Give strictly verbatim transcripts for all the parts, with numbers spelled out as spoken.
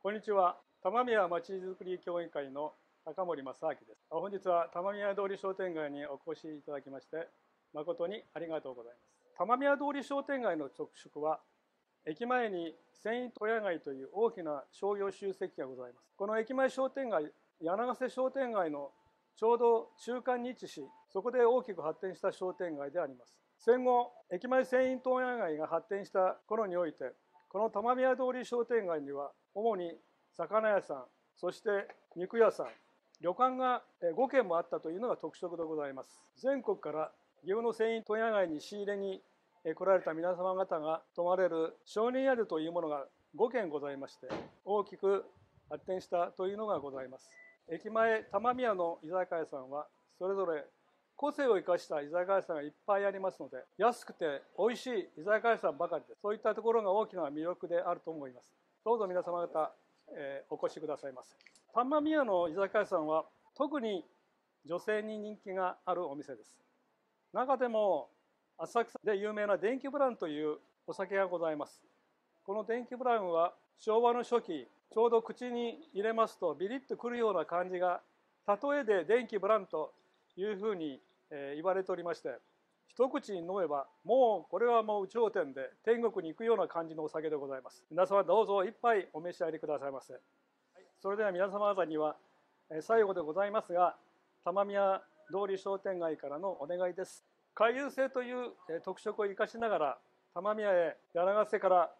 こんにちは。玉宮まちづくり協議会の高森正明です。本日は玉宮通り商店街にお越しいただきまして誠にありがとうございます。玉宮通り商店街の特色は、駅前に繊維問屋街という大きな商業集積がございます。この駅前商店街、柳瀬商店街のちょうど中間に位置し、そこで大きく発展した商店街であります。戦後、駅前繊維問屋街が発展した頃において、この玉宮通り商店街には主に魚屋さん、そして肉屋さん、旅館がごけんもあったというのが特色でございます。全国から岐阜の繊維問屋街に仕入れに来られた皆様方が泊まれる商人宿というものがごけんございまして、大きく発展したというのがございます。駅前玉宮の居酒屋さんはそれぞれ個性を生かした居酒屋さんがいっぱいありますので、安くて美味しい居酒屋さんばかりです。そういったところが大きな魅力であると思います。どうぞ皆様方、えー、お越しくださいませ。玉宮の居酒屋さんは特に女性に人気があるお店です。中でも浅草で有名な電気ブランというお酒がございます。この電気ブランは昭和の初期、ちょうど口に入れますとビリッとくるような感じが、例えで電気ブランというふうに言われておりまして、一口に飲めばもうこれはもう頂点で天国に行くような感じのお酒でございます。皆様どうぞ一杯お召し上がりくださいませ。それでは皆様方には最後でございますが、玉宮通り商店街からのお願いです。回遊性という特色を生かしながら、玉宮へ柳瀬から、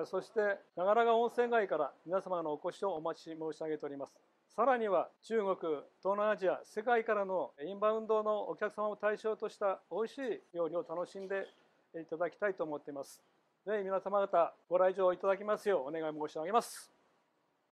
そして長良川温泉街から皆様のお越しをお待ち申し上げております。さらには中国、東南アジア、世界からのインバウンドのお客様を対象とした美味しい料理を楽しんでいただきたいと思っています。ぜひ皆様方ご来場いただきますようお願い申し上げます。